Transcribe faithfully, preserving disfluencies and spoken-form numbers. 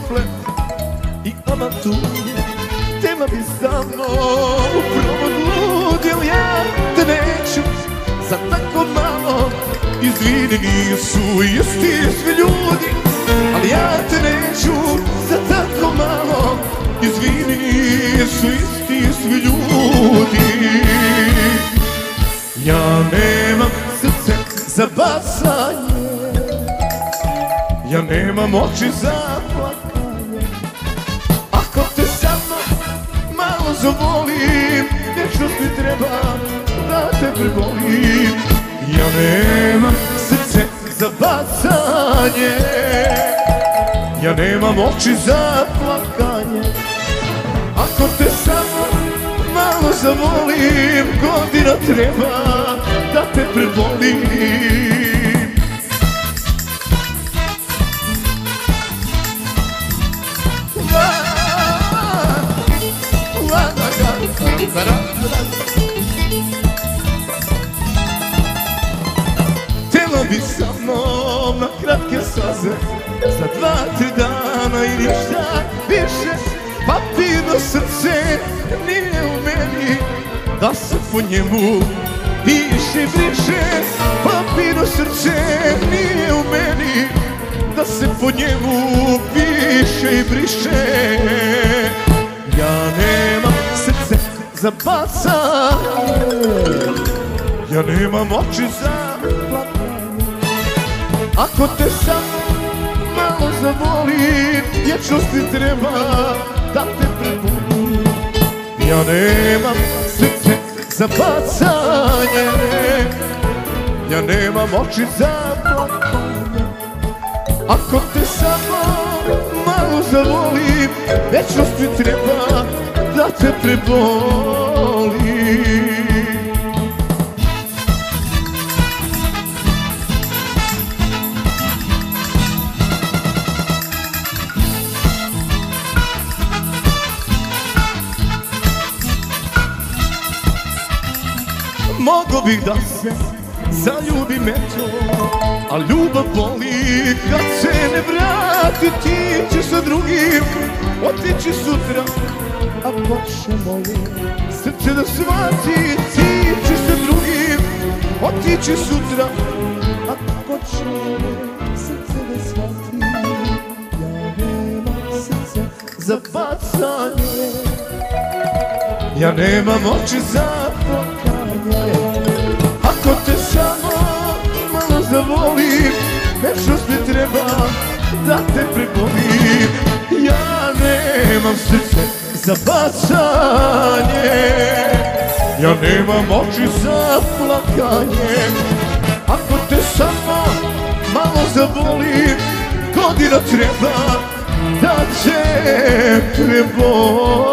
kufle i avantur. Tema bi sa mnom u provod ludil, ja te neću za tako malo. Izvini, nisu isti svi ljudi, ali ja te neću za tako malo. Izvini, nisu isti svi ljudi. Ja nemam srce za bacanje, ja nemam oči za plakanje. Ako te samo malo zavolim, večnost mi treba da te prebolim. Ja nemam srce za bacanje, ja nemam oči za plakanje. Ako te samo malo zavolim, godina treba da te prebolim. Htjela bi sa mnom na kratke staze, za dva, tri dana i ništa više. Papirno srce nije u meni, da se po njemu piše i briše. Papirno srce nije u meni, da se po njemu piše i briše. Ja nemam srce za bacanje, ja nemam oči za plakanje. Ako te samo malo zavolim, vječnost ti treba da te prebolim. Ja nemam srce za bacanje, ja nemam oči za plakanje. Ako te samo malo zavolim, vječnost ti treba da te prebolim. Mogo bih da se zaljubim eto, a ljubav boli kad se ne vrati. Ti ćeš sa drugim otići sutra, a počemo li srce da shvati. Ti ćeš sa drugim otići sutra, a počemo li srce da shvati. Ja nemam srce za bacanje, ja nemam oči za plakanje. Ako te samo malo zavolim, večnost mi treba da te prebolim. Ja nemam srce za bacanje, ja nemam oči za plakanje. Ako te samo malo zavolim, godina treba da te prebolim.